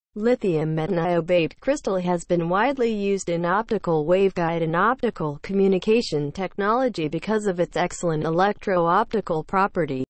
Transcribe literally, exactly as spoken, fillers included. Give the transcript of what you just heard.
Lithium metaniobate crystal has been widely used in optical waveguide and optical communication technology because of its excellent electro-optical properties.